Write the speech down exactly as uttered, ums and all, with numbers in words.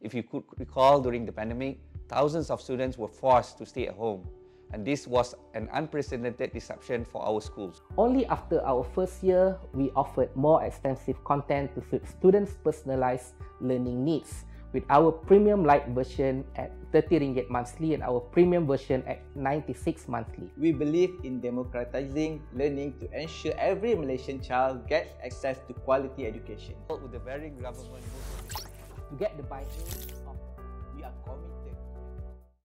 If you could recall, during the pandemic, thousands of students were forced to stay at home, and this was an unprecedented disruption for our schools. Only after our first year, we offered more extensive content to suit students' personalized learning needs, with our premium light version at thirty ringgit monthly and our premium version at ninety-six monthly. We believe in democratizing learning to ensure every Malaysian child gets access to quality education. With the very government To get the buy-in of we are committed